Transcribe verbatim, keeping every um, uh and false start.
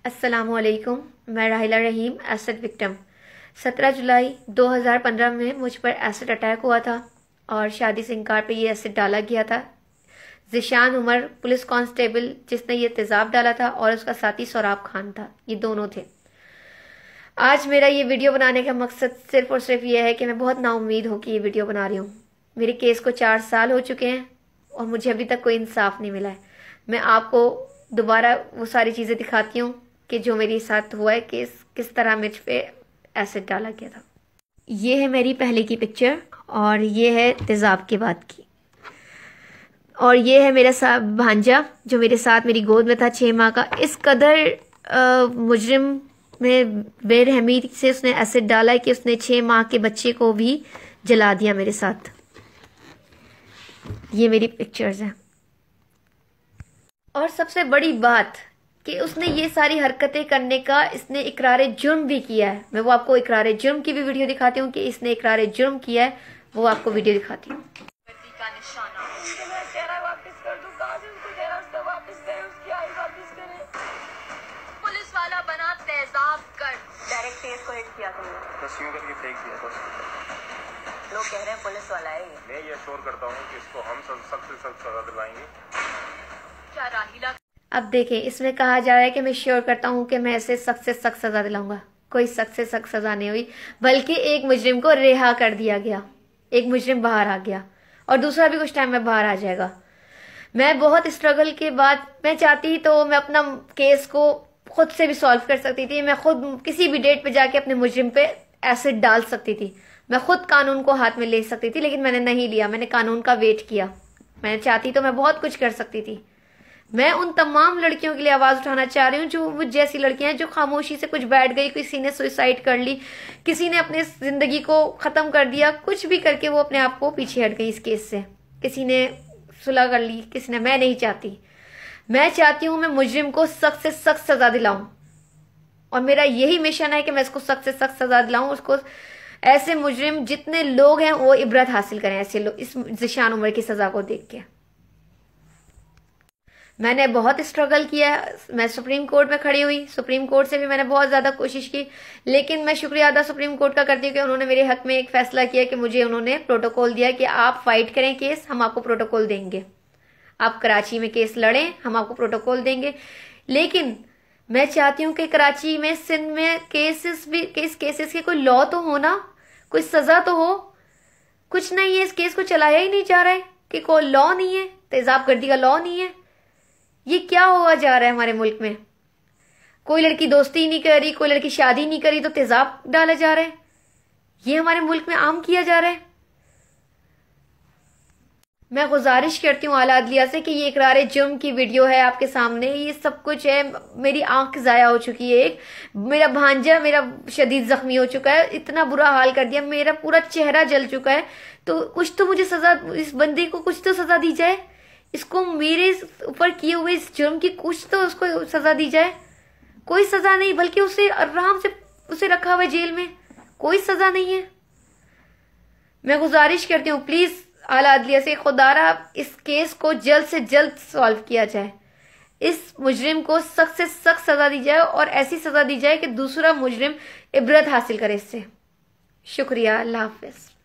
अस्सलामुअलैकुम, मैं राहिला रहीम, एसिड विक्टिम। सत्रह जुलाई दो हज़ार पंद्रह में मुझ पर एसिड अटैक हुआ था और शादी से इनकार पे ये एसिड डाला गया था। ज़िशान उमर पुलिस कांस्टेबल जिसने ये तेज़ाब डाला था और उसका साथी सौराब खान था, ये दोनों थे। आज मेरा ये वीडियो बनाने का मकसद सिर्फ और सिर्फ ये है कि मैं बहुत नाउम्मीद हो कि ये वीडियो बना रही हूँ। मेरे केस को चार साल हो चुके हैं और मुझे अभी तक कोई इंसाफ नहीं मिला है। मैं आपको दोबारा वो सारी चीज़ें दिखाती हूँ कि जो मेरे साथ हुआ है, केस किस तरह मुझ पे एसिड डाला गया था। ये है मेरी पहले की पिक्चर और ये है तेज़ाब के बाद की, और ये है मेरा सा भांजा जो मेरे साथ मेरी गोद में था छः माह का। इस कदर मुजरिम में बेरहमी से उसने एसिड डाला है कि उसने छः माह के बच्चे को भी जला दिया मेरे साथ। ये मेरी पिक्चर्स हैं। और सबसे बड़ी बात कि उसने ये सारी हरकतें करने का इसने इकरार जुर्म भी किया है। मैं वो आपको इकरार जुर्म की भी वीडियो दिखाती हूँ कि इसने इकरार जुर्म किया है, वो आपको वीडियो दिखाती हूँ। पुलिस वाला बना तेजाब कर डायरेक्ट फेस को हिट किया तुमने, बस यूं करके फेंक दिया था। लोग कह रहे हैं पुलिस वाला है ये। मैं ये श्योर करता हूँ कि इसको हम सख्त से सख्त सजा दिलाएंगे। क्या राहिला? अब देखें, इसमें कहा जा रहा है कि मैं श्योर करता हूं कि मैं इसे सख्त से सख्त सजा दिलाऊंगा। कोई सख्त से सख्त सजा नहीं हुई, बल्कि एक मुजरिम को रिहा कर दिया गया। एक मुजरिम बाहर आ गया और दूसरा भी कुछ टाइम में बाहर आ जाएगा। मैं बहुत स्ट्रगल के बाद, मैं चाहती तो मैं अपना केस को खुद से भी सॉल्व कर सकती थी। मैं खुद किसी भी डेट पे जाके अपने मुजरिम पे एसिड डाल सकती थी। मैं खुद कानून को हाथ में ले सकती थी, लेकिन मैंने नहीं लिया। मैंने कानून का वेट किया। मैं चाहती तो मैं बहुत कुछ कर सकती थी। मैं उन तमाम लड़कियों के लिए आवाज उठाना चाह रही हूँ जो मुझ जैसी लड़कियां हैं, जो खामोशी से कुछ बैठ गई। किसी ने सुसाइड कर ली, किसी ने अपने जिंदगी को खत्म कर दिया, कुछ भी करके वो अपने आप को पीछे हट गई इस केस से। किसी ने सुलह कर ली, किसी ने। मैं नहीं चाहती। मैं चाहती हूँ मैं मुजरिम को सख्त से सख्त सजा दिलाऊं, और मेरा यही मिशन है कि मैं इसको सख्त से सख्त सजा दिलाऊं। उसको ऐसे मुजरिम जितने लोग हैं वो इबरत हासिल करें ऐसे लोग इस ज़िशान उमर की सजा को देख के। मैंने बहुत स्ट्रगल किया। मैं सुप्रीम कोर्ट में खड़ी हुई, सुप्रीम कोर्ट से भी मैंने बहुत ज्यादा कोशिश की, लेकिन मैं शुक्रिया अदा सुप्रीम कोर्ट का करती हूँ कि उन्होंने मेरे हक में एक फैसला किया कि मुझे उन्होंने प्रोटोकॉल दिया कि आप फाइट करें केस, हम आपको प्रोटोकॉल देंगे। आप कराची में केस लड़ें, हम आपको प्रोटोकॉल देंगे। लेकिन मैं चाहती हूँ कि कराची में, सिंध में केसेस भी केस केसेस के कोई लॉ तो हो ना, कोई सजा तो हो। कुछ नहीं है, इस केस को चलाया ही नहीं जा रहा है कि कोई लॉ नहीं है, तेजाब गर्दी का लॉ नहीं है। ये क्या हुआ जा रहा है हमारे मुल्क में? कोई लड़की दोस्ती नहीं कर रही, कोई लड़की शादी नहीं करी तो तेजाब डाला जा रहा है। ये हमारे मुल्क में आम किया जा रहा है। मैं गुजारिश करती हूँ आला अदलिया से कि ये इकरार जुर्म की वीडियो है आपके सामने, ये सब कुछ है। मेरी आंख जाया हो चुकी है, एक मेरा भांजा मेरा शदीद जख्मी हो चुका है, इतना बुरा हाल कर दिया, मेरा पूरा चेहरा जल चुका है। तो कुछ तो मुझे सजा, इस बंदे को कुछ तो सजा दी जाए। इसको मेरे ऊपर किए हुए इस जुर्म की कुछ तो उसको सजा दी जाए। कोई सजा नहीं, बल्कि उसे आराम से उसे रखा हुआ जेल में, कोई सजा नहीं है। मैं गुजारिश करती हूँ प्लीज आला अदलिया से, खुदारा इस केस को जल्द से जल्द सॉल्व किया जाए। इस मुजरिम को सख्त से सख्त सजा दी जाए और ऐसी सजा दी जाए कि दूसरा मुजरिम इबरत हासिल करे इससे। शुक्रिया, अल्लाह हाफिज।